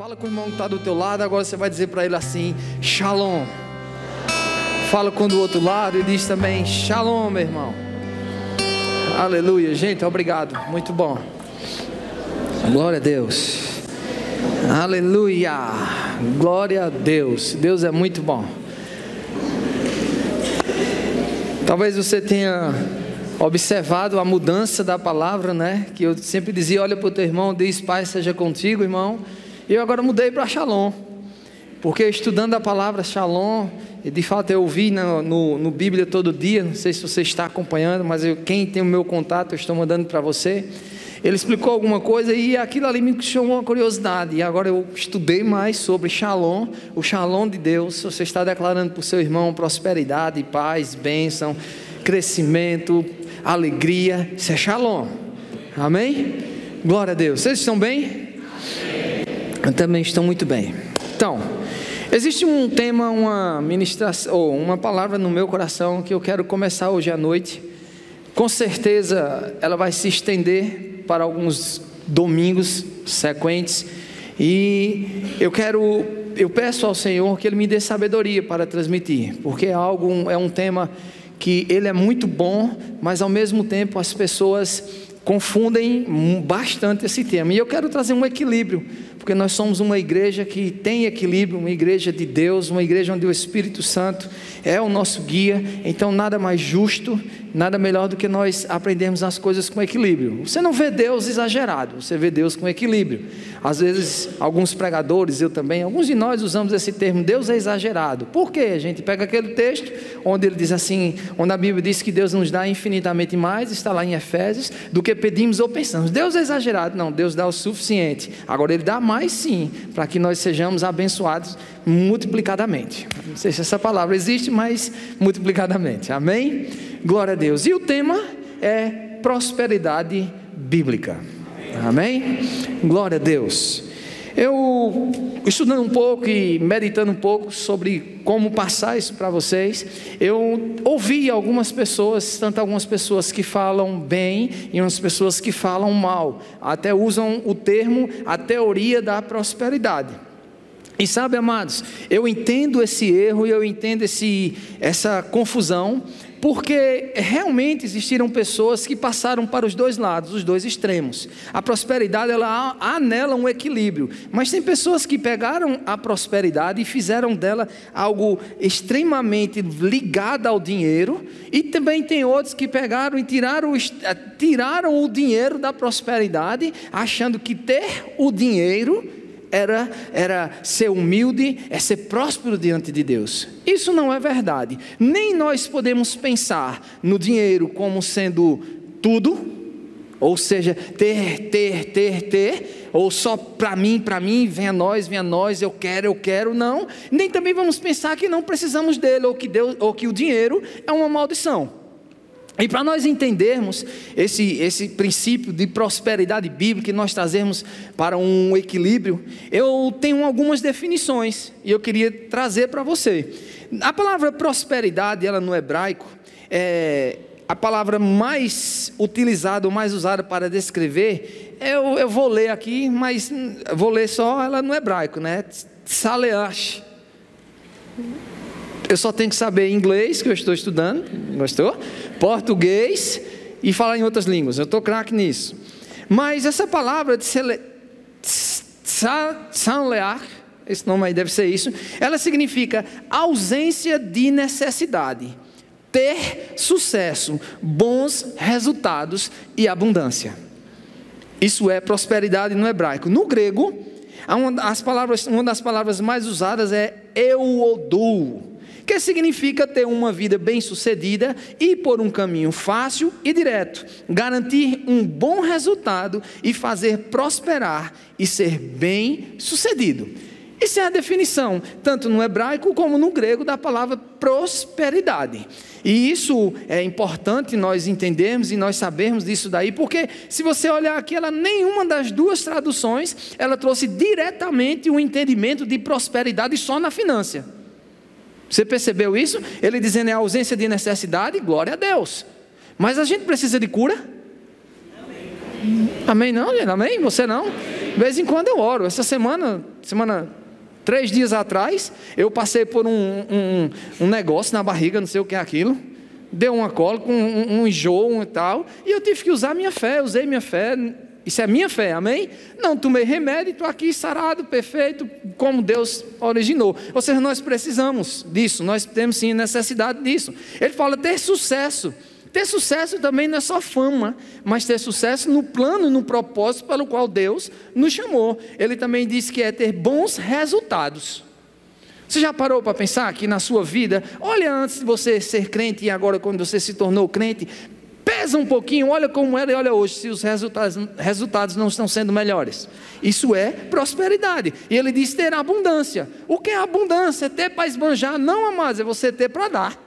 Fala com o irmão que está do teu lado, agora você vai dizer para ele assim: Shalom. Fala com o do outro lado e diz também: Shalom, meu irmão. Aleluia, gente, obrigado, muito bom. Glória a Deus. Aleluia, glória a Deus. Deus é muito bom. Talvez você tenha observado a mudança da palavra, né? Que eu sempre dizia: olha para o teu irmão, diz paz seja contigo, irmão. E eu agora mudei para Shalom, porque estudando a palavra Shalom, e de fato eu ouvi no Bíblia todo dia. Não sei se você está acompanhando, mas quem tem o meu contato eu estou mandando para você. Ele explicou alguma coisa e aquilo ali me chamou uma curiosidade. E agora eu estudei mais sobre Shalom, o Shalom de Deus. Você está declarando para o seu irmão prosperidade, paz, bênção, crescimento, alegria. Isso é Shalom. Amém? Glória a Deus. Vocês estão bem? Eu também estou muito bem. Então, existe um tema, uma ministração, ou uma palavra no meu coração que eu quero começar hoje à noite. Com certeza ela vai se estender para alguns domingos sequentes. E eu peço ao Senhor que Ele me dê sabedoria para transmitir, porque é um tema que ele é muito bom, mas ao mesmo tempo as pessoas confundem bastante esse tema. E eu quero trazer um equilíbrio, porque nós somos uma igreja que tem equilíbrio, uma igreja de Deus, uma igreja onde o Espírito Santo é o nosso guia. Então nada mais justo, nada melhor do que nós aprendermos as coisas com equilíbrio. Você não vê Deus exagerado, você vê Deus com equilíbrio. Às vezes alguns pregadores, eu também, alguns de nós usamos esse termo: Deus é exagerado. Por quê? A gente pega aquele texto onde ele diz assim, onde a Bíblia diz que Deus nos dá infinitamente mais, está lá em Efésios, do que pedimos ou pensamos. Deus é exagerado? Não, Deus dá o suficiente. Agora Ele dá mais sim, para que nós sejamos abençoados multiplicadamente. Não sei se essa palavra existe, mas multiplicadamente. Amém? Glória a Deus. E o tema é prosperidade bíblica. Amém? Glória a Deus. Eu, estudando um pouco e meditando um pouco sobre como passar isso para vocês, eu ouvi algumas pessoas, tanto algumas pessoas que falam bem e umas pessoas que falam mal, até usam o termo a teoria da prosperidade. E sabe, amados, eu entendo esse erro e eu entendo essa confusão, porque realmente existiram pessoas que passaram para os dois lados, os dois extremos. A prosperidade, há nela um equilíbrio, mas tem pessoas que pegaram a prosperidade e fizeram dela algo extremamente ligado ao dinheiro, e também tem outros que pegaram e tiraram o dinheiro da prosperidade, achando que ter o dinheiro era ser humilde, é ser próspero diante de Deus. Isso não é verdade. Nem nós podemos pensar no dinheiro como sendo tudo, ou seja, ter, ou só para mim, venha a nós, eu quero, não. Nem também vamos pensar que não precisamos dele, ou que o dinheiro é uma maldição. E para nós entendermos esse princípio de prosperidade bíblica e nós trazermos para um equilíbrio, eu tenho algumas definições e eu queria trazer para você. A palavra prosperidade, ela no hebraico, é a palavra mais utilizada, mais usada para descrever. Eu vou ler aqui, mas vou ler só ela no hebraico, né? Tsaleach. Eu só tenho que saber inglês, que eu estou estudando, gostou? Português e falar em outras línguas, eu estou craque nisso. Mas essa palavra de Tsaleach, esse nome aí deve ser isso, ela significa ausência de necessidade, ter sucesso, bons resultados e abundância. Isso é prosperidade no hebraico. No grego, uma das palavras mais usadas é euodu, que significa ter uma vida bem-sucedida e por um caminho fácil e direto, garantir um bom resultado e fazer prosperar e ser bem-sucedido. Essa é a definição, tanto no hebraico como no grego, da palavra prosperidade. E isso é importante nós entendermos e nós sabermos disso daí, porque se você olhar aqui, nenhuma das duas traduções, ela trouxe diretamente o entendimento de prosperidade só na finança. Você percebeu isso? Ele dizendo é a ausência de necessidade, glória a Deus. Mas a gente precisa de cura? Amém não, gente? Amém? Você não? De vez em quando eu oro. Essa semana 3 dias atrás, eu passei por um negócio na barriga, não sei o que é aquilo. Deu uma cólica, um enjoo e tal. E eu tive que usar minha fé, usei minha fé. Isso é minha fé, amém? Não tomei remédio e estou aqui sarado, perfeito, como Deus originou. Ou seja, nós precisamos disso, nós temos sim necessidade disso. Ele fala ter sucesso. Ter sucesso também não é só fama, mas ter sucesso no plano, no propósito pelo qual Deus nos chamou. Ele também diz que é ter bons resultados. Você já parou para pensar que na sua vida, olha antes de você ser crente e agora quando você se tornou crente, pesa um pouquinho, olha como era e olha hoje, se os resultados não estão sendo melhores. Isso é prosperidade. E ele diz ter abundância. O que é abundância? É ter para esbanjar? Não, amados, é você ter para dar.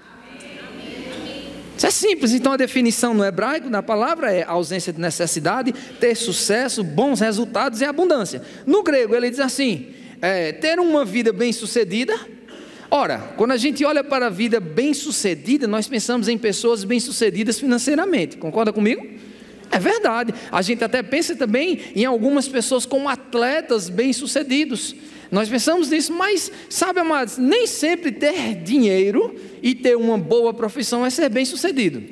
Isso é simples. Então a definição no hebraico da palavra é ausência de necessidade, ter sucesso, bons resultados e abundância. No grego ele diz assim, ter uma vida bem sucedida. Ora, quando a gente olha para a vida bem-sucedida, nós pensamos em pessoas bem-sucedidas financeiramente. Concorda comigo? É verdade. A gente até pensa também em algumas pessoas como atletas bem-sucedidos. Nós pensamos nisso, mas, sabe, amados, nem sempre ter dinheiro e ter uma boa profissão é ser bem-sucedido.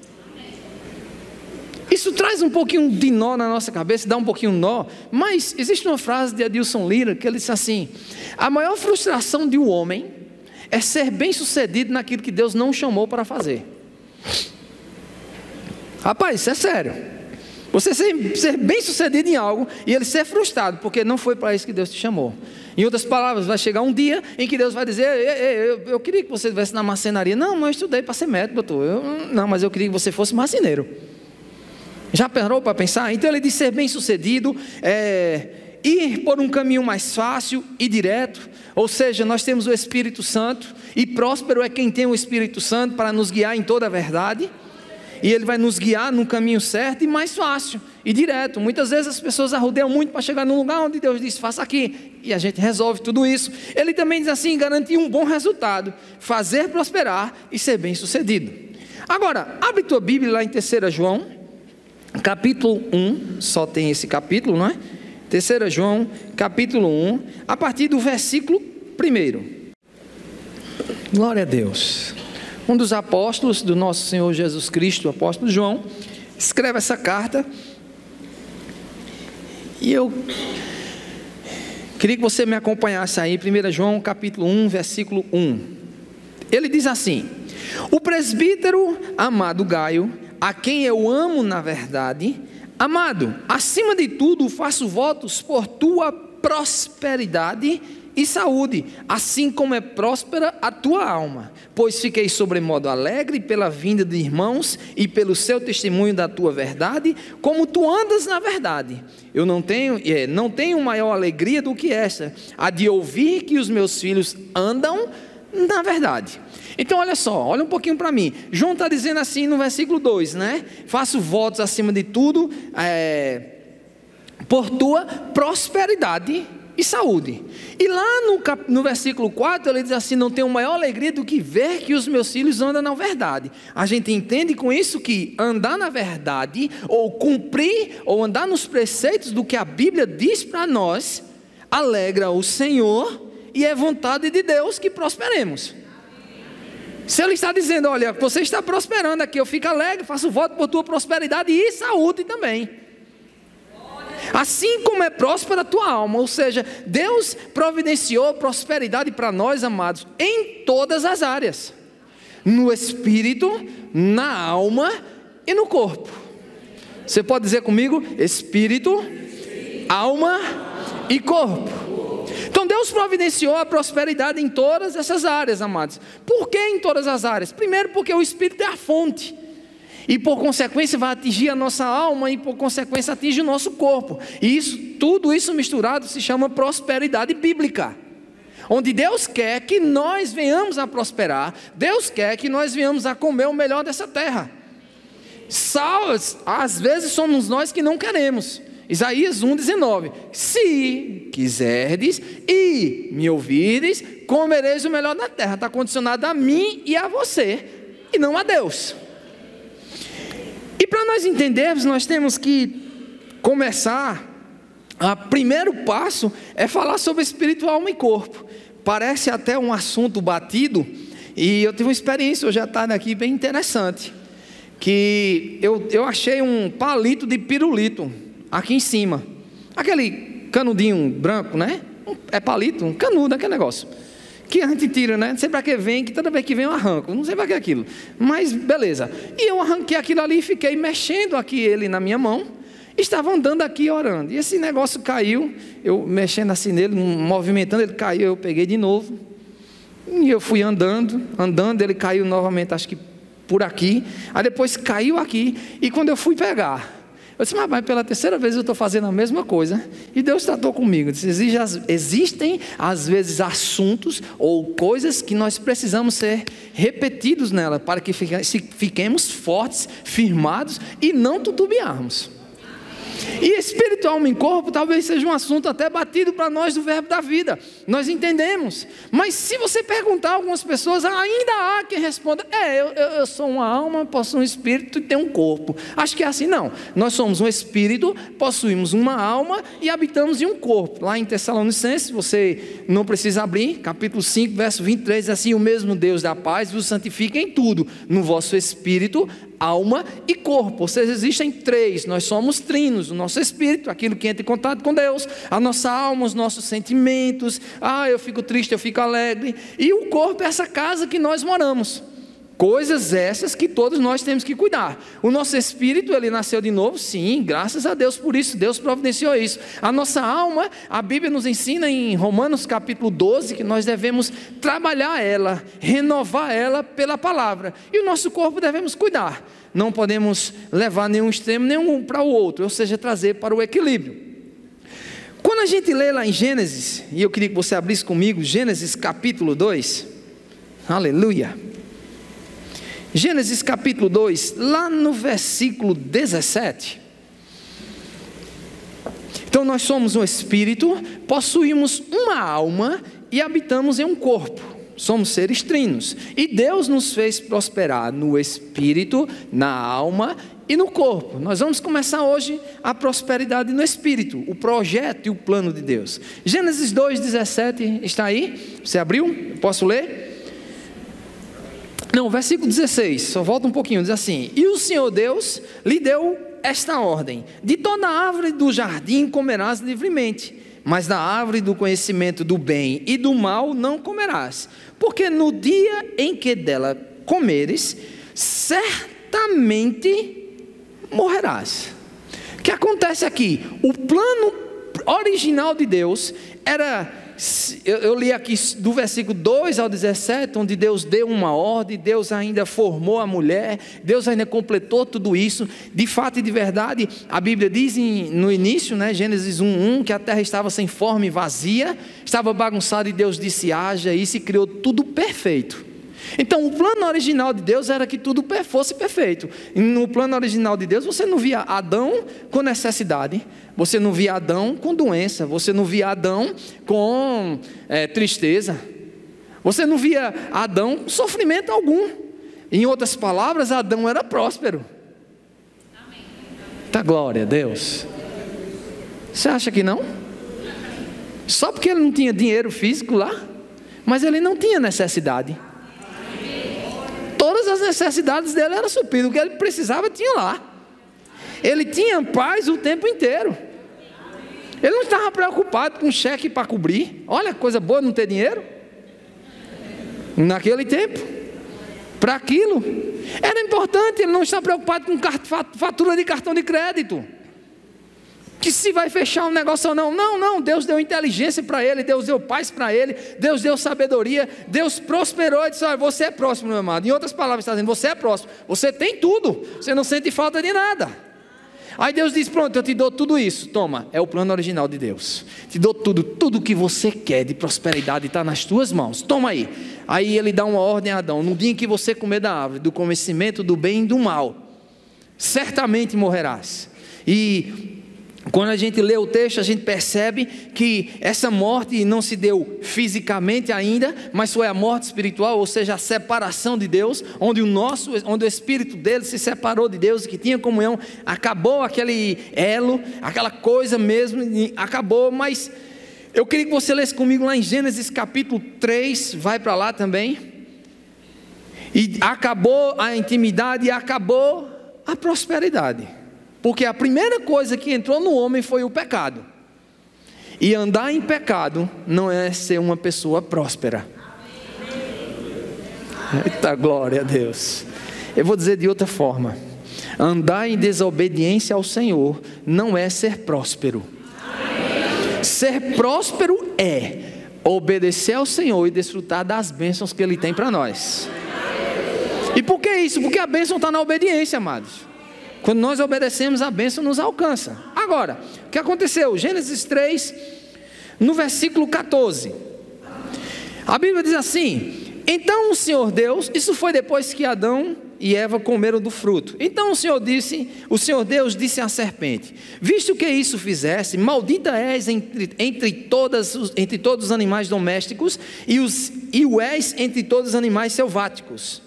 Isso traz um pouquinho de nó na nossa cabeça, dá um pouquinho de nó, mas existe uma frase de Adilson Lira que ele disse assim: a maior frustração de um homem é ser bem-sucedido naquilo que Deus não chamou para fazer. Rapaz, isso é sério. Você ser bem-sucedido em algo e ele ser frustrado, porque não foi para isso que Deus te chamou. Em outras palavras, vai chegar um dia em que Deus vai dizer: eu queria que você estivesse na marcenaria. Não, mas eu estudei para ser médico, doutor. Não, mas eu queria que você fosse marceneiro. Já parou para pensar? Então ele diz ser bem-sucedido, ir por um caminho mais fácil e direto. Ou seja, nós temos o Espírito Santo, e próspero é quem tem o Espírito Santo para nos guiar em toda a verdade. E ele vai nos guiar no caminho certo e mais fácil e direto. Muitas vezes as pessoas arrudeiam muito para chegar num lugar onde Deus diz: faça aqui, e a gente resolve tudo isso. Ele também diz assim: garantir um bom resultado, fazer prosperar e ser bem sucedido. Agora, abre tua Bíblia lá em 3 João, capítulo 1, só tem esse capítulo, não é? 3 João, capítulo 1, a partir do versículo 1. Glória a Deus. Um dos apóstolos do nosso Senhor Jesus Cristo, o apóstolo João, escreve essa carta. E eu queria que você me acompanhasse aí, 1 João capítulo 1, versículo 1. Ele diz assim: o presbítero amado Gaio, a quem eu amo na verdade, amado, acima de tudo faço votos por tua prosperidade e saúde, assim como é próspera a tua alma, pois fiquei sobremodo alegre pela vinda de irmãos e pelo seu testemunho da tua verdade, como tu andas na verdade. Eu não tenho maior alegria do que esta, a de ouvir que os meus filhos andam na verdade. Então olha só, olha um pouquinho para mim. João está dizendo assim no versículo 2, né? Faço votos acima de tudo por tua prosperidade e saúde. E lá no versículo 4 ele diz assim: não tenho maior alegria do que ver que os meus filhos andam na verdade. A gente entende com isso que andar na verdade, ou cumprir, ou andar nos preceitos do que a Bíblia diz para nós, alegra o Senhor, e é vontade de Deus que prosperemos. Se ele está dizendo: olha, você está prosperando aqui, eu fico alegre, faço voto por tua prosperidade e saúde também, assim como é próspera a tua alma. Ou seja, Deus providenciou prosperidade para nós, amados, em todas as áreas: no espírito, na alma e no corpo. Você pode dizer comigo: espírito, alma e corpo. Então Deus providenciou a prosperidade em todas essas áreas, amados. Por que em todas as áreas? Primeiro, porque o espírito é a fonte, e por consequência vai atingir a nossa alma, e por consequência atinge o nosso corpo. E tudo isso misturado se chama prosperidade bíblica, onde Deus quer que nós venhamos a prosperar. Deus quer que nós venhamos a comer o melhor dessa terra. Às vezes somos nós que não queremos. Isaías 1,19: se quiserdes e me ouvirdes, comereis o melhor da terra. Está condicionado a mim e a você, e não a Deus. E para nós entendermos, nós temos que começar O primeiro passo é falar sobre espírito, alma e corpo. Parece até um assunto batido, e eu tive uma experiência hoje à tarde aqui bem interessante, que eu achei um palito de pirulito aqui em cima, aquele canudinho branco, né? É palito, um canudo, aquele negócio que a gente tira, né? Não sei para que vem, que toda vez que vem eu arranco, não sei para que é aquilo, mas beleza. E eu arranquei aquilo ali e fiquei mexendo aqui ele na minha mão, estava andando aqui orando, e esse negócio caiu, eu mexendo assim nele, movimentando, ele caiu, eu peguei de novo, e eu fui andando, ele caiu novamente, acho que por aqui, aí depois caiu aqui, e quando eu fui pegar, eu disse, mas pela terceira vez eu estou fazendo a mesma coisa, e Deus tratou comigo. Disse, existem às vezes assuntos ou coisas que nós precisamos ser repetidos nela, para que fiquemos fortes, firmados e não titubearmos. E espírito, alma e corpo talvez seja um assunto até batido para nós do verbo da vida, nós entendemos, mas se você perguntar a algumas pessoas, ainda há quem responda, eu sou uma alma, possuo um espírito e tenho um corpo. Acho que é assim. Não, nós somos um espírito, possuímos uma alma e habitamos em um corpo. Lá em Tessalonicenses, você não precisa abrir, capítulo 5, verso 23, diz assim, o mesmo Deus da paz vos santifica em tudo, no vosso espírito, alma e corpo. Ou seja, existem três, nós somos trinos, o nosso espírito, aquilo que entra em contato com Deus, a nossa alma, os nossos sentimentos, eu fico triste, eu fico alegre, e o corpo é essa casa que nós moramos, coisas essas que todos nós temos que cuidar. O nosso espírito, ele nasceu de novo, sim, graças a Deus por isso, Deus providenciou isso. A nossa alma, a Bíblia nos ensina em Romanos capítulo 12, que nós devemos trabalhar ela, renovar ela pela palavra, e o nosso corpo devemos cuidar, não podemos levar nenhum extremo, nenhum para o outro, ou seja, trazer para o equilíbrio. Quando a gente lê lá em Gênesis, e eu queria que você abrisse comigo, Gênesis capítulo 2, aleluia, Gênesis capítulo 2, lá no versículo 17. Então nós somos um espírito, possuímos uma alma e habitamos em um corpo. Somos seres trinos. E Deus nos fez prosperar no espírito, na alma e no corpo. Nós vamos começar hoje a prosperidade no espírito, o projeto e o plano de Deus. Gênesis 2, 17, está aí? Você abriu? Posso ler? Não, versículo 16, só volta um pouquinho, diz assim, e o Senhor Deus lhe deu esta ordem, de toda árvore do jardim comerás livremente, mas da árvore do conhecimento do bem e do mal não comerás, porque no dia em que dela comeres, certamente morrerás. O que acontece aqui? O plano original de Deus era... Eu li aqui do versículo 2 ao 17, onde Deus deu uma ordem, Deus ainda formou a mulher, Deus ainda completou tudo isso, de fato e de verdade, a Bíblia diz no início, né, Gênesis 1:1, que a terra estava sem forma e vazia, estava bagunçada e Deus disse, haja isso, e criou tudo perfeito. Então o plano original de Deus era que tudo fosse perfeito. E no plano original de Deus você não via Adão com necessidade, você não via Adão com doença, você não via Adão com tristeza, você não via Adão com sofrimento algum. Em outras palavras, Adão era próspero. Tá, glória a Deus. Você acha que não? Só porque ele não tinha dinheiro físico lá, mas ele não tinha necessidade. Todas as necessidades dele eram supridas, o que ele precisava tinha lá. Ele tinha paz o tempo inteiro. Ele não estava preocupado com cheque para cobrir. Olha que coisa boa não ter dinheiro. Naquele tempo, para aquilo, era importante. Ele não estava preocupado com fatura de cartão de crédito, que se vai fechar um negócio ou não. Não, Deus deu inteligência para ele, Deus deu paz para ele, Deus deu sabedoria, Deus prosperou e disse, olha, você é próximo, meu amado. Em outras palavras, está dizendo, você é próximo, você tem tudo, você não sente falta de nada. Aí Deus diz, pronto, eu te dou tudo isso, toma, é o plano original de Deus, te dou tudo que você quer de prosperidade está nas tuas mãos, toma aí. Aí ele dá uma ordem a Adão, no dia em que você comer da árvore, do conhecimento do bem e do mal, certamente morrerás. E quando a gente lê o texto, a gente percebe que essa morte não se deu fisicamente ainda, mas foi a morte espiritual, ou seja, a separação de Deus, onde o espírito dele se separou de Deus, que tinha comunhão, acabou aquele elo, aquela coisa mesmo, acabou. Mas eu queria que você lesse comigo lá em Gênesis capítulo 3, vai para lá também. E acabou a intimidade e acabou a prosperidade. Porque a primeira coisa que entrou no homem foi o pecado. E andar em pecado não é ser uma pessoa próspera. Eita glória a Deus. Eu vou dizer de outra forma: andar em desobediência ao Senhor não é ser próspero. Ser próspero é obedecer ao Senhor e desfrutar das bênçãos que Ele tem para nós. E por que isso? Porque a bênção está na obediência, amados. Quando nós obedecemos, a bênção nos alcança. Agora, o que aconteceu? Gênesis 3, no versículo 14. A Bíblia diz assim: então o Senhor Deus, isso foi depois que Adão e Eva comeram do fruto. Então o Senhor Deus disse à serpente: visto que isso fizeste, maldita és entre todos os animais domésticos, e o és entre todos os animais selváticos.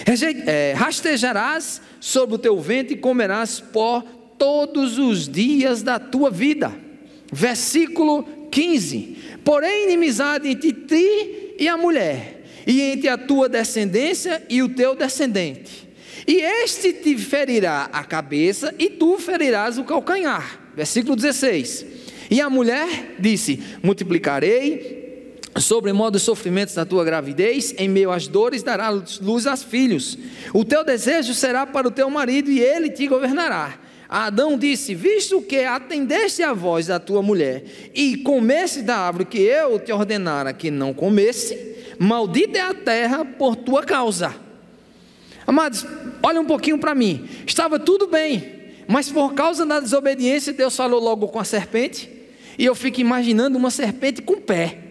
Rastejarás sobre o teu ventre e comerás pó todos os dias da tua vida. Versículo 15: porém inimizade entre ti e a mulher, e entre a tua descendência e o teu descendente, e este te ferirá a cabeça e tu ferirás o calcanhar. Versículo 16: e a mulher disse: multiplicarei sobremodo os sofrimentos da tua gravidez, em meio às dores darás luz aos filhos. O teu desejo será para o teu marido, e ele te governará. Adão disse: visto que atendeste à voz da tua mulher, e comeste da árvore que eu te ordenara que não comesse, maldita é a terra por tua causa. Amados, olha um pouquinho para mim. Estava tudo bem, mas por causa da desobediência, Deus falou logo com a serpente. E eu fico imaginando uma serpente com pé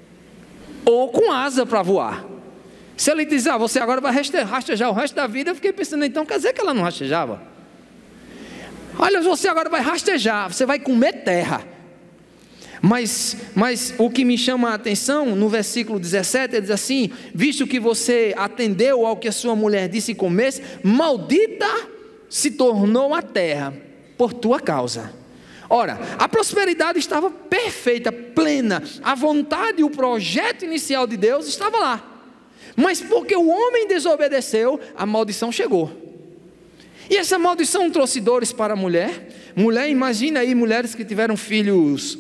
ou com asa para voar. Se ele dizer: você agora vai rastejar o resto da vida, eu fiquei pensando, então quer dizer que ela não rastejava? Olha, você agora vai rastejar, você vai comer terra. Mas o que me chama a atenção, no versículo 17, ele diz assim: visto que você atendeu ao que a sua mulher disse e comesse, maldita se tornou a terra por tua causa. Ora, a prosperidade estava perfeita, plena, a vontade e o projeto inicial de Deus estava lá, mas porque o homem desobedeceu, a maldição chegou. E essa maldição trouxe dores para a mulher. Imagina aí mulheres que tiveram filhos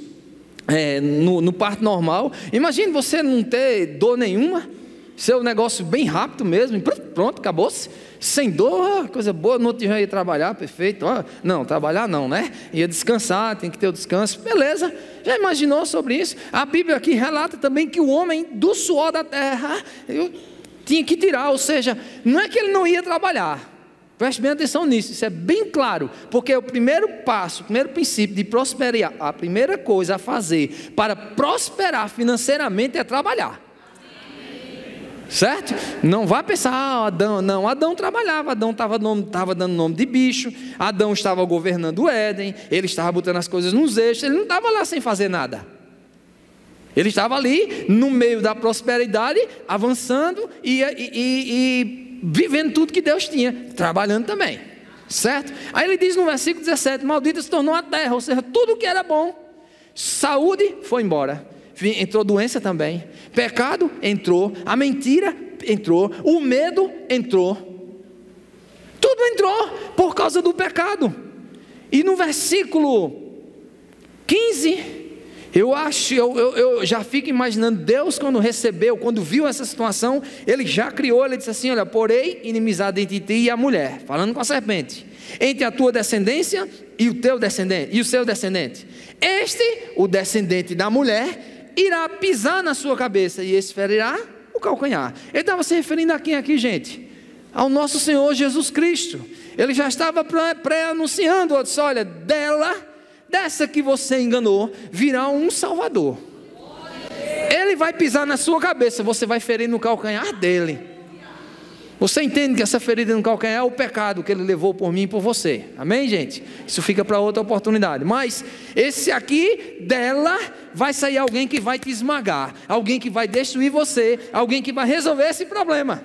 no parto normal. Imagine você não ter dor nenhuma, ser um negócio bem rápido mesmo, pronto, acabou-se, sem dor, coisa boa. No outro dia ia trabalhar, perfeito. Não, trabalhar não, né? Ia descansar, tem que ter o descanso, beleza. Já imaginou sobre isso? A Bíblia aqui relata também que o homem do suor da terra tinha que tirar, ou seja, não é que ele não ia trabalhar. Preste bem atenção nisso, isso é bem claro, porque o primeiro passo, o primeiro princípio de prosperar, a primeira coisa a fazer para prosperar financeiramente é trabalhar. Certo? Não vai pensar, Adão, não, Adão trabalhava, Adão estava dando nome de bicho, Adão estava governando o Éden, ele estava botando as coisas nos eixos, ele não estava lá sem fazer nada. Ele estava ali, no meio da prosperidade, avançando e vivendo tudo que Deus tinha, trabalhando também, certo? Aí ele diz no versículo 17, maldita se tornou a terra, ou seja, tudo que era bom, saúde foi embora, entrou doença também, pecado entrou, a mentira entrou, o medo entrou, tudo entrou por causa do pecado. E no versículo 15, eu já fico imaginando Deus quando viu essa situação, ele já criou, ele disse assim: olha, porém inimizade entre ti e a mulher, falando com a serpente, entre a tua descendência e o teu descendente, e o seu descendente, o descendente da mulher, irá pisar na sua cabeça, e esse ferirá o calcanhar. Ele estava se referindo a quem aqui, gente? Ao nosso Senhor Jesus Cristo. Ele já estava pré-anunciando, disse: olha, dessa que você enganou, virá um Salvador. Ele vai pisar na sua cabeça, você vai ferir no calcanhar dele. Você entende que essa ferida no calcanhar é o pecado que ele levou por mim e por você. Amém, gente? Isso fica para outra oportunidade. Mas esse aqui, dela, vai sair alguém que vai te esmagar. Alguém que vai destruir você. Alguém que vai resolver esse problema.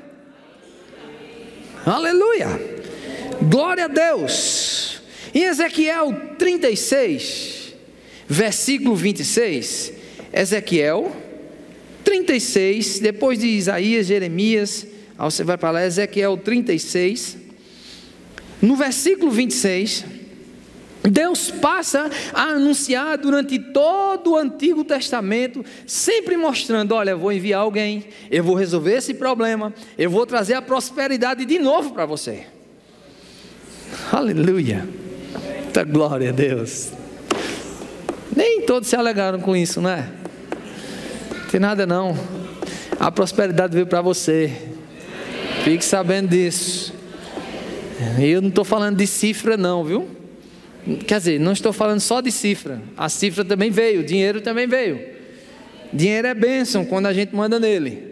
Aleluia! Glória a Deus! Em Ezequiel 36, versículo 26. Ezequiel 36, depois de Isaías, Jeremias... Aí você vai para lá, Ezequiel 36, no versículo 26, Deus passa a anunciar durante todo o Antigo Testamento, sempre mostrando, olha, eu vou enviar alguém, eu vou resolver esse problema, eu vou trazer a prosperidade de novo para você. Aleluia, muita glória a Deus. Nem todos se alegraram com isso, não é? Não tem nada não, a prosperidade veio para você. Fique sabendo disso. Eu não estou falando de cifra não, viu? Quer dizer, não estou falando só de cifra. A cifra também veio, o dinheiro também veio. Dinheiro é bênção quando a gente manda nele.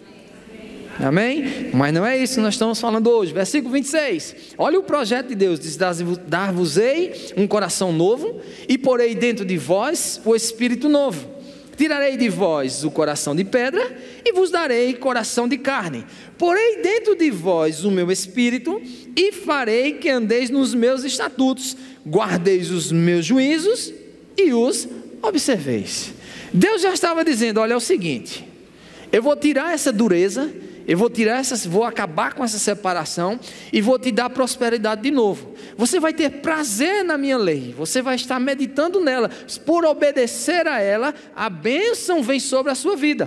Amém? Mas não é isso que nós estamos falando hoje. Versículo 26. Olha o projeto de Deus. Diz, dar-vos-ei um coração novo e porei dentro de vós o espírito novo. Tirarei de vós o coração de pedra e vos darei coração de carne. Porei dentro de vós o meu espírito e farei que andeis nos meus estatutos, guardeis os meus juízos e os observeis. Deus já estava dizendo, olha, é o seguinte, eu vou tirar essa dureza, vou acabar com essa separação e vou te dar prosperidade de novo. Você vai ter prazer na minha lei, você vai estar meditando nela, por obedecer a ela, a bênção vem sobre a sua vida.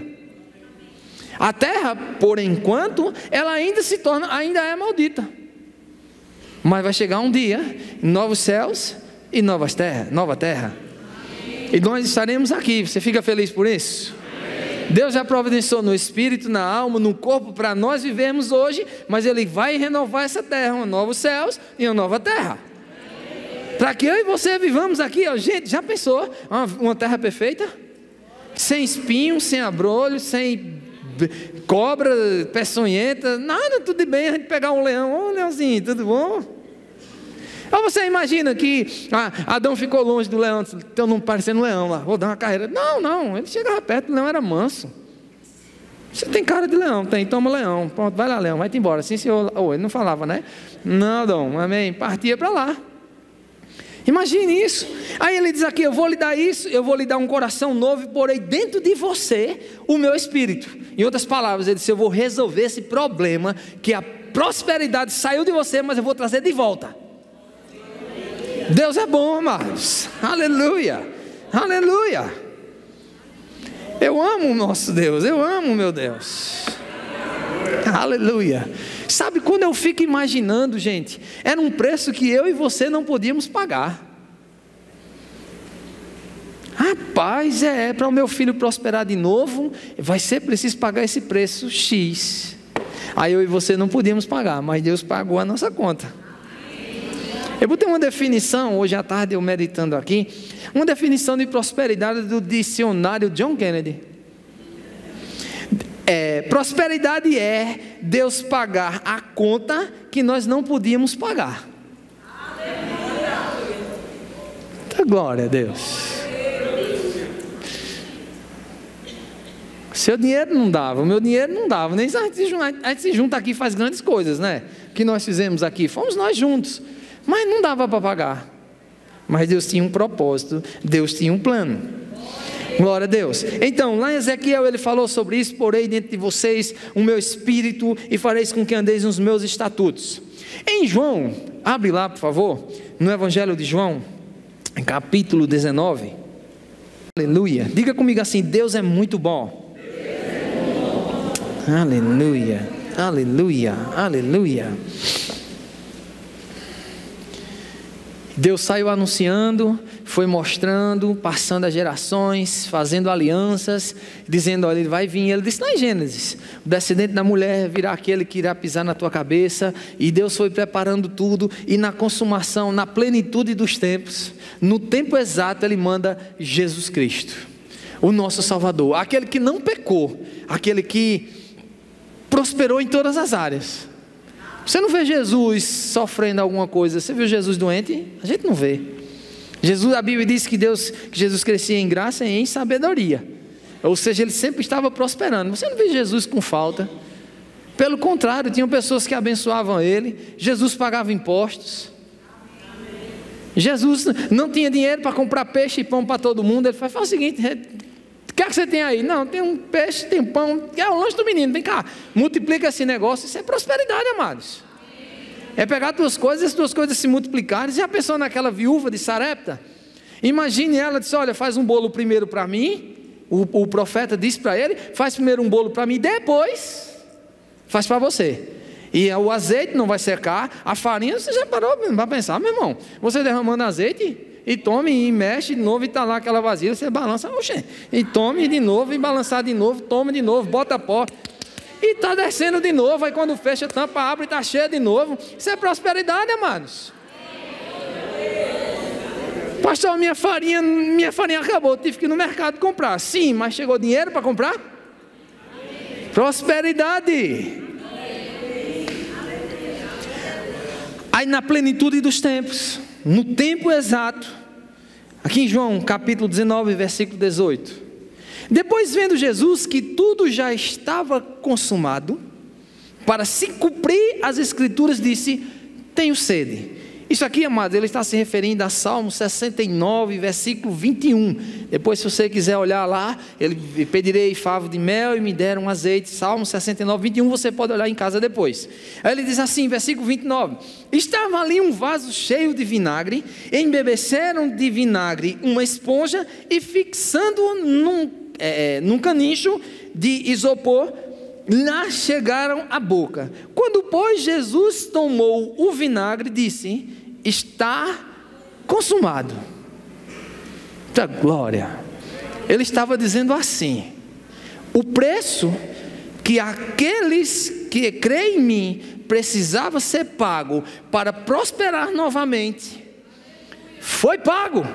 A terra, por enquanto, ela ainda é maldita. Mas vai chegar um dia, novos céus e nova terra. E nós estaremos aqui, você fica feliz por isso? Deus já providenciou no espírito, na alma, no corpo, para nós vivermos hoje, mas Ele vai renovar essa terra, um novos céus e uma nova terra. Para que eu e você vivamos aqui, ó, gente, já pensou uma terra perfeita? Sem espinho, sem abrolho, sem cobra peçonhenta, nada, tudo bem, a gente pegar um leão, ô leãozinho, tudo bom? Ou você imagina que Adão ficou longe do leão, então não parecendo um leão lá, vou dar uma carreira. Não, ele chegava perto, o leão era manso. Você tem cara de leão, tem, toma leão, pronto, vai lá leão, vai-te embora. Sim senhor, ele não falava, né? Não, Adão, amém, partia para lá. Imagine isso. Aí ele diz aqui, eu vou lhe dar isso, eu vou lhe dar um coração novo e porei dentro de você o meu espírito. Em outras palavras, ele disse, eu vou resolver esse problema, que a prosperidade saiu de você, mas eu vou trazer de volta. Deus é bom, amados. Aleluia, aleluia. Eu amo o nosso Deus, eu amo o meu Deus. Aleluia. Sabe, quando eu fico imaginando, gente, era um preço que eu e você não podíamos pagar. Rapaz, para o meu filho prosperar de novo, vai ser preciso pagar esse preço X. Aí eu e você não podíamos pagar, mas Deus pagou a nossa conta. Eu botei uma definição, hoje à tarde eu meditando aqui, uma definição de prosperidade do dicionário John Kennedy. Prosperidade é Deus pagar a conta que nós não podíamos pagar. Então, glória a Deus. Seu dinheiro não dava, o meu dinheiro não dava. Nem a gente se junta aqui e faz grandes coisas, né? O que nós fizemos aqui, fomos nós juntos. Mas não dava para pagar. Mas Deus tinha um propósito, Deus tinha um plano. Glória a Deus. Então, lá em Ezequiel ele falou sobre isso, porei dentro de vocês o meu espírito e fareis com que andeis nos meus estatutos. Em João, abre lá por favor, no Evangelho de João, capítulo 19. Aleluia. Diga comigo assim, Deus é muito bom. Aleluia, aleluia, aleluia. Deus saiu anunciando, foi mostrando, passando as gerações, fazendo alianças, dizendo, olha, ele vai vir. Ele disse lá em Gênesis, o descendente da mulher virá aquele que irá pisar na tua cabeça. E Deus foi preparando tudo, e na consumação, na plenitude dos tempos, no tempo exato ele manda Jesus Cristo, o nosso Salvador, aquele que não pecou, aquele que prosperou em todas as áreas. Você não vê Jesus sofrendo alguma coisa. Você viu Jesus doente? A gente não vê. A Bíblia diz que Jesus crescia em graça e em sabedoria. Ou seja, ele sempre estava prosperando. Você não vê Jesus com falta. Pelo contrário, tinham pessoas que abençoavam ele. Jesus pagava impostos. Jesus não tinha dinheiro para comprar peixe e pão para todo mundo. Ele faz o seguinte: o que é que você tem aí? Não, tem um peixe, tem pão, é o lanche do menino, vem cá, multiplica esse negócio. Isso é prosperidade, amados. É pegar tuas coisas, as tuas coisas se multiplicarem. Já pensou naquela viúva de Sarepta? Imagine ela, disse: olha, faz um bolo primeiro para mim. O profeta disse para ele: faz primeiro um bolo para mim, depois faz para você. E o azeite não vai secar, a farinha, você já parou para pensar, meu irmão, você derramando azeite, e tome, e mexe de novo, e está lá aquela vasilha, você balança, oxe, e tome de novo, e balançar de novo, toma de novo, bota pó, e está descendo de novo, aí quando fecha a tampa, abre e está cheia de novo. Isso é prosperidade, amados. Pastor, minha farinha acabou, tive que ir no mercado comprar. Sim, mas chegou dinheiro para comprar? Prosperidade. Aí na plenitude dos tempos, no tempo exato, aqui em João capítulo 19, versículo 18. Depois, vendo Jesus que tudo já estava consumado, para se cumprir as escrituras, disse: tenho sede. Isso aqui, amados, ele está se referindo a Salmo 69, versículo 21. Depois, se você quiser olhar lá, ele: pedirei favo de mel e me deram azeite. Salmo 69, 21, você pode olhar em casa depois. Aí ele diz assim, versículo 29. Estava ali um vaso cheio de vinagre, embebeceram de vinagre uma esponja e fixando-o num canicho de isopor, lá chegaram à boca. Quando, pois, Jesus tomou o vinagre, disse: está consumado. Da glória. Ele estava dizendo assim: o preço que aqueles que creem em mim precisava ser pago para prosperar novamente, foi pago.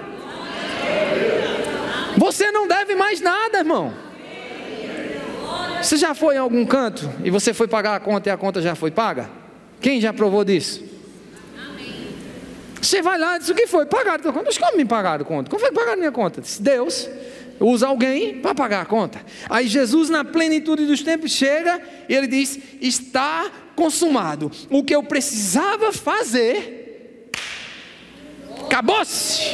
Você não deve mais nada, irmão. Você já foi em algum canto e você foi pagar a conta e a conta já foi paga? Quem já provou disso? Você vai lá e diz: o que foi? Pagaram a tua conta? Mas como me pagaram a conta? Como foi que pagaram a minha conta? Diz: Deus usa alguém para pagar a conta. Aí Jesus, na plenitude dos tempos, chega e ele diz: está consumado. O que eu precisava fazer, acabou-se.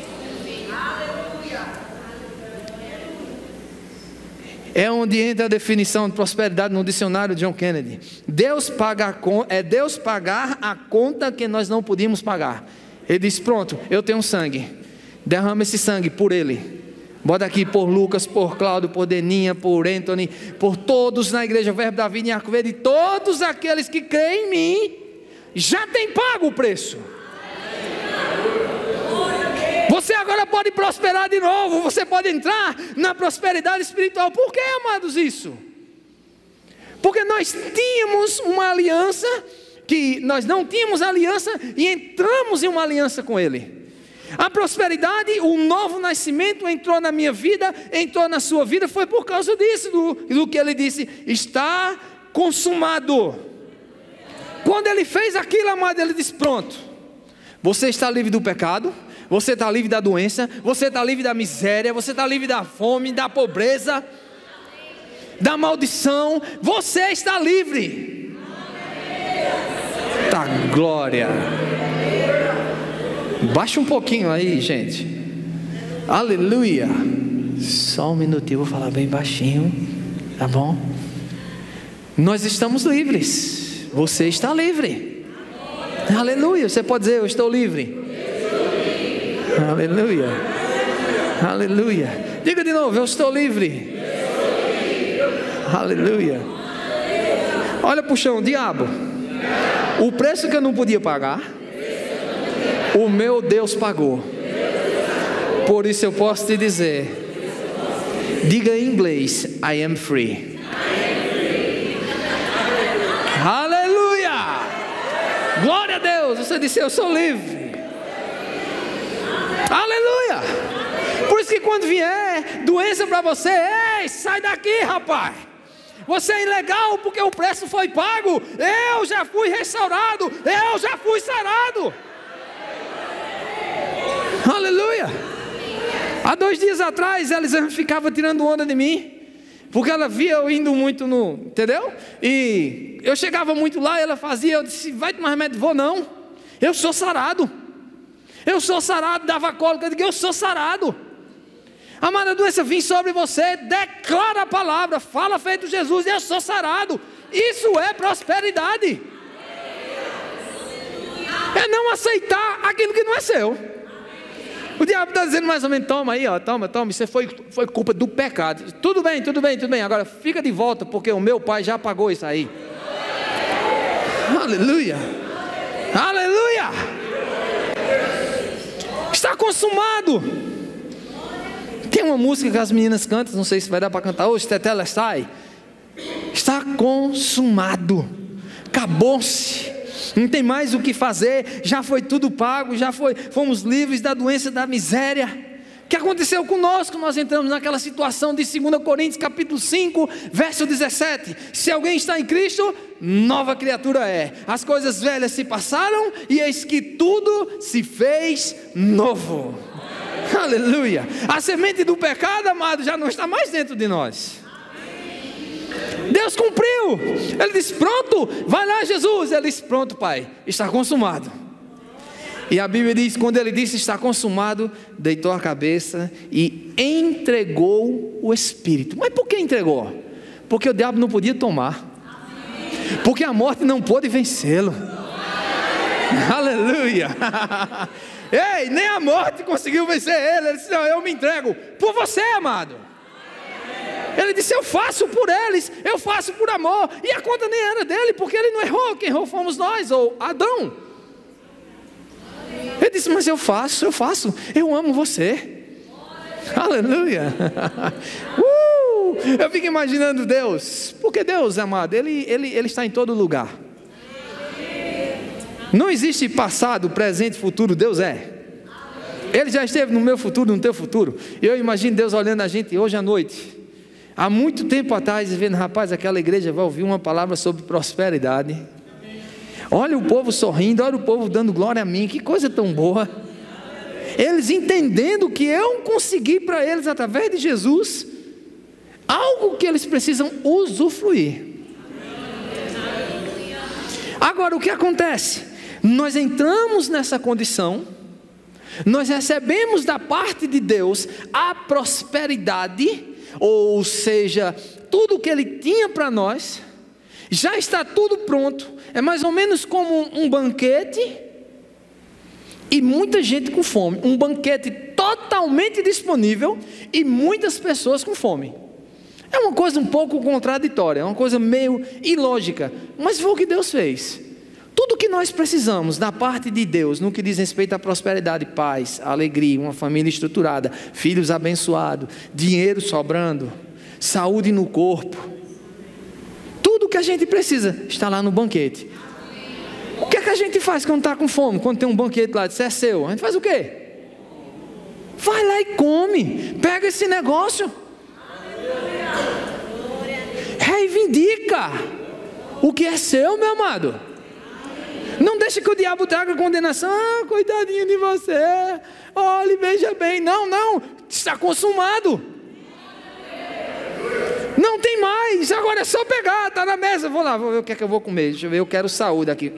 É onde entra a definição de prosperidade no dicionário de John Kennedy. Deus pagar a conta que nós não podíamos pagar. Ele diz: pronto, eu tenho sangue, derrama esse sangue por ele. Bota aqui por Lucas, por Cláudio, por Deninha, por Anthony, por todos na igreja Verbo da Vida em Arco Verde, todos aqueles que creem em mim, já tem pago o preço. Você agora pode prosperar de novo, você pode entrar na prosperidade espiritual. Por que, amados, isso? Porque nós tínhamos uma aliança, que nós não tínhamos aliança e entramos em uma aliança com Ele. A prosperidade, o novo nascimento entrou na minha vida, entrou na sua vida, foi por causa disso, do que Ele disse: está consumado. Quando Ele fez aquilo, amado, Ele disse: pronto, você está livre do pecado, você está livre da doença, você está livre da miséria, você está livre da fome, da pobreza, da maldição, você está livre. Tá, glória. Baixa um pouquinho aí, gente. Aleluia. Só um minutinho, vou falar bem baixinho, tá bom? Nós estamos livres. Você está livre. Aleluia. Você pode dizer: eu estou livre. Aleluia. Aleluia. Diga de novo: eu estou livre. Aleluia. Olha para o chão, diabo. O preço que eu não podia pagar, o meu Deus pagou. Por isso eu posso te dizer, diga em inglês: I am free. Aleluia. Glória a Deus. Você disse: eu sou livre. Aleluia. Por isso que quando vier doença para você, ei, sai daqui, rapaz. Você é ilegal porque o preço foi pago. Eu já fui restaurado, eu já fui sarado. Aleluia. Há 2 dias atrás, Elisângela ficava tirando onda de mim, porque ela via eu indo muito entendeu? E eu chegava muito lá, ela fazia, eu disse, vai tomar remédio? Vou não, eu sou sarado. Eu sou sarado, dava cólica, eu digo, eu sou sarado. Amada, a doença vem sobre você, declara a palavra, fala feito Jesus, eu sou sarado. Isso é prosperidade. É não aceitar aquilo que não é seu. O diabo está dizendo mais ou menos, toma aí, ó, toma, isso foi culpa do pecado. Tudo bem, agora fica de volta, porque o meu pai já pagou isso aí. Aleluia, aleluia. Está consumado. Tem uma música que as meninas cantam, não sei se vai dar para cantar hoje, Tetelestai. Está consumado, acabou-se. Não tem mais o que fazer, já foi tudo pago, fomos livres da doença, da miséria. O que aconteceu conosco? Nós entramos naquela situação de 2 Coríntios capítulo 5, verso 17. Se alguém está em Cristo, nova criatura é. As coisas velhas se passaram e eis que tudo se fez novo. Aleluia. A semente do pecado, amado, já não está mais dentro de nós. Deus cumpriu. Ele disse, pronto, vai lá Jesus. Ele disse, pronto pai, está consumado. E a Bíblia diz, quando ele disse está consumado, deitou a cabeça e entregou o Espírito. Mas por que entregou? Porque o diabo não podia tomar, porque a morte não pôde vencê-lo. Aleluia. Ei, nem a morte conseguiu vencer ele. Ele disse, não, eu me entrego por você, amado. Ele disse, eu faço por eles, eu faço por amor. E a conta nem era dele, porque ele não errou, quem errou fomos nós, ou Adão. Ele disse, mas eu faço, eu amo você. Aleluia. Eu fico imaginando Deus, porque Deus, amado, ele está em todo lugar. Não existe passado, presente, futuro, Deus é. Ele já esteve no meu futuro, no teu futuro. Eu imagino Deus olhando a gente hoje à noite, há muito tempo atrás, e vendo, rapaz, aquela igreja vai ouvir uma palavra sobre prosperidade. Olha o povo sorrindo, olha o povo dando glória a mim, que coisa tão boa. Eles entendendo que eu consegui para eles, através de Jesus, algo que eles precisam usufruir. Agora, o que acontece? Nós entramos nessa condição, nós recebemos da parte de Deus a prosperidade, ou seja, tudo que Ele tinha para nós, já está tudo pronto. É mais ou menos como um banquete e muita gente com fome. Um banquete totalmente disponível e muitas pessoas com fome. É uma coisa um pouco contraditória, é uma coisa meio ilógica, mas foi o que Deus fez. Tudo que nós precisamos da parte de Deus, no que diz respeito à prosperidade, paz, alegria, uma família estruturada, filhos abençoados, dinheiro sobrando, saúde no corpo, tudo que a gente precisa está lá no banquete. O que é que a gente faz quando está com fome? Quando tem um banquete lá, isso é seu, a gente faz o quê? Vai lá e come, pega esse negócio, reivindica o que é seu, meu amado. Não deixe que o diabo traga condenação. Ah, coitadinho de você, olhe, veja bem. Não, está consumado. Não tem mais, agora é só pegar, está na mesa. Vou lá, vou ver o que é que eu vou comer. Deixa eu ver, eu quero saúde aqui.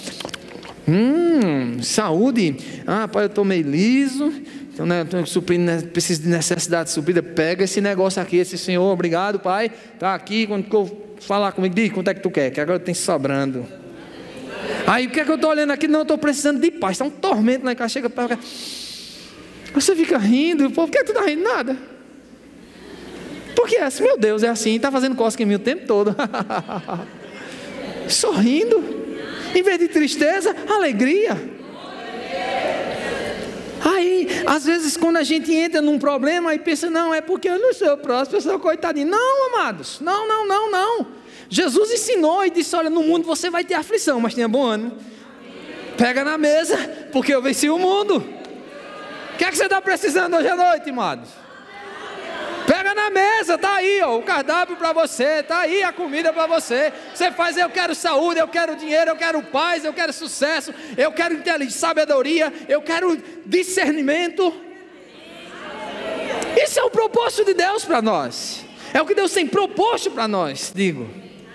Saúde. Ah, pai, eu estou meio liso, então, né, preciso de necessidade suprida. Pega esse negócio aqui, esse senhor, obrigado pai, está aqui, quando eu falar comigo, diz quanto é que tu quer, que agora tem sobrando. Aí o que é que eu estou olhando aqui? Não, eu estou precisando de paz, está um tormento lá em casa, chega para cá. Você fica rindo, pô, por que tu está rindo? Nada. Porque é assim, meu Deus, é assim, está fazendo cosca em mim o tempo todo. Sorrindo, em vez de tristeza, alegria. Aí, às vezes, quando a gente entra num problema, aí pensa, não, é porque eu não sou próspero, eu sou coitadinho. Não, amados, não. Jesus ensinou e disse, olha, no mundo você vai ter aflição, mas tenha bom ânimo. Pega na mesa, porque eu venci o mundo. O que é que você está precisando hoje à noite, amados? Pega na mesa. beleza, está aí ó, o cardápio para você, está aí a comida para você. Você faz, eu quero saúde, eu quero dinheiro, eu quero paz, eu quero sucesso, eu quero inteligência, sabedoria, eu quero discernimento. Isso é o propósito de Deus para nós. É o que Deus tem proposto para nós, digo.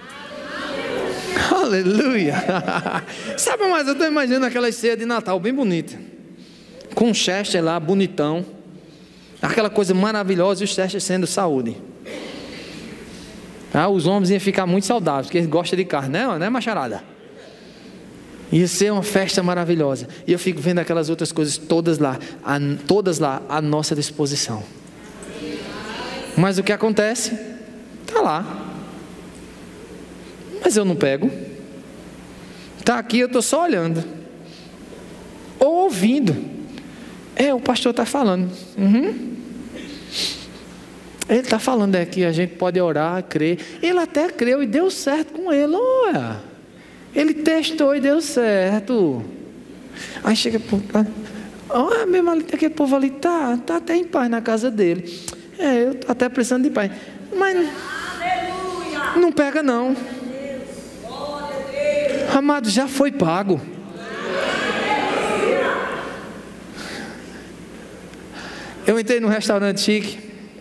Aleluia. Sabe, mas eu estou imaginando aquela ceia de Natal bem bonita, com um Chester lá, bonitão, aquela coisa maravilhosa, e o Chester sendo saúde. Os homens iam ficar muito saudáveis, porque eles gostam de carne, né macharada? Ia ser uma festa maravilhosa. E eu fico vendo aquelas outras coisas todas lá à nossa disposição. Mas o que acontece? Está lá. Mas eu não pego. Está aqui, eu estou só olhando. Ou ouvindo. O pastor está falando. Ele está falando que a gente pode orar, crer. Ele até creu e deu certo com ele. Olha, ele testou e deu certo. Aí chega, olha mesmo ali, aquele povo ali está até em paz na casa dele. Eu estou até precisando de paz. Mas não pega não. Amado, já foi pago. Eu entrei num restaurante chique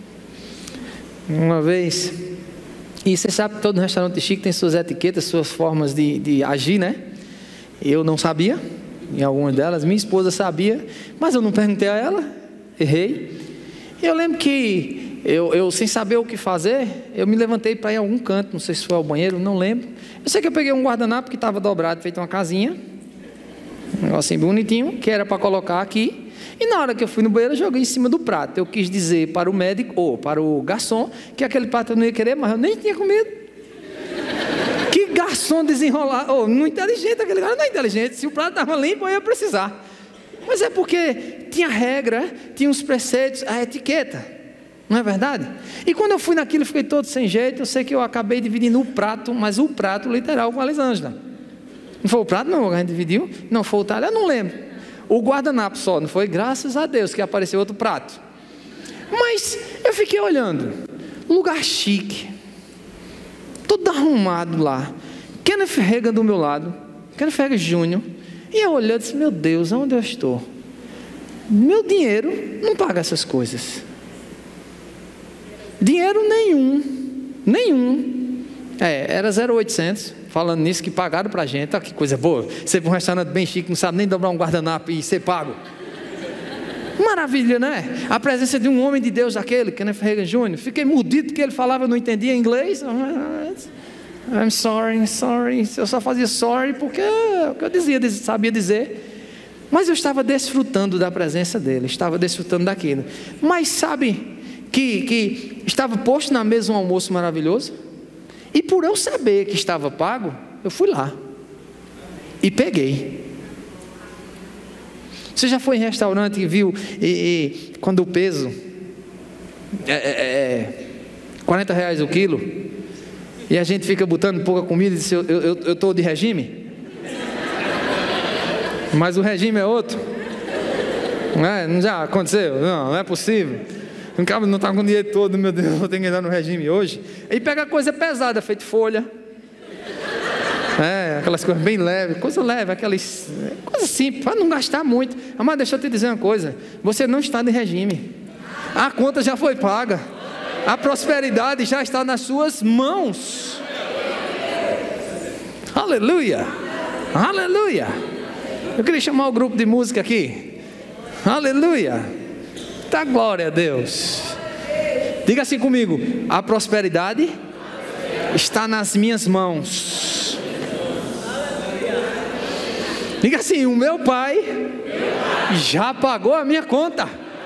uma vez, e você sabe que todo restaurante chique tem suas etiquetas, suas formas de agir, né? Eu não sabia, em algumas delas. Minha esposa sabia, mas eu não perguntei a ela, errei. E eu lembro que eu sem saber o que fazer, eu me levantei para ir a algum canto, não sei se foi ao banheiro, não lembro. Eu sei que eu peguei um guardanapo que estava dobrado, feito uma casinha, um negocinho bonitinho, que era para colocar aqui. E na hora que eu fui no banheiro, eu joguei em cima do prato. Eu quis dizer para o médico, ou para o garçom, que aquele prato eu não ia querer, mas eu nem tinha comido. Que garçom desenrolado, não inteligente, aquele cara não é inteligente. Se o prato estava limpo, eu ia precisar. Mas é porque tinha regra, tinha uns preceitos, a etiqueta, não é verdade? E quando eu fui naquilo, fiquei todo sem jeito. Eu sei que eu acabei dividindo o prato, mas o prato literal com a Elisângela. Não foi o prato não, a gente dividiu? Não, foi o talher, eu não lembro. O guardanapo só, não foi? Graças a Deus que apareceu outro prato. Mas eu fiquei olhando, lugar chique, todo arrumado lá, Kenneth Reagan do meu lado, Kenneth Reagan Jr., e eu olhando e disse, meu Deus, onde eu estou? Meu dinheiro não paga essas coisas. Dinheiro nenhum. Era 0,800. Falando nisso, que pagaram pra gente. Olha que coisa boa. Você vai para um restaurante bem chique, não sabe nem dobrar um guardanapo e ser pago. Maravilha, né? A presença de um homem de Deus daquele, Kenneth Reagan Jr. Fiquei mordido que ele falava, eu não entendia inglês. I'm sorry. Eu só fazia sorry porque o que eu sabia dizer. Mas eu estava desfrutando da presença dele, estava desfrutando daquilo. Mas sabe que estava posto na mesa um almoço maravilhoso? E por eu saber que estava pago, eu fui lá e peguei. Você já foi em restaurante e viu quando o peso é R$40 o quilo, e a gente fica botando pouca comida e diz, eu estou de regime? Mas o regime é outro. Não já aconteceu? Não é possível. Um cara não está com o dinheiro todo, meu Deus, vou ter que entrar no regime hoje. Aí pega coisa pesada, feito folha. Aquelas coisas bem leves, coisa leve, coisa simples, para não gastar muito. Mas deixa eu te dizer uma coisa, você não está de regime. A conta já foi paga. A prosperidade já está nas suas mãos. Aleluia. Aleluia. Eu queria chamar o grupo de música aqui. Aleluia. Dá glória a Deus. Diga assim comigo: a prosperidade está nas minhas mãos. Diga assim: o meu pai já pagou a minha conta.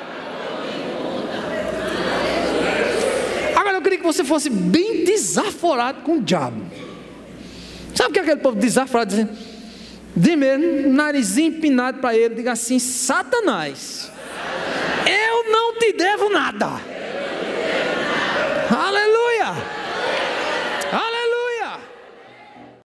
Agora eu queria que você fosse bem desaforado com o diabo. Sabe o que é aquele povo desaforado dizendo? De mesmo, narizinho empinado para ele, diga assim: Satanás, eu não te devo nada. Aleluia.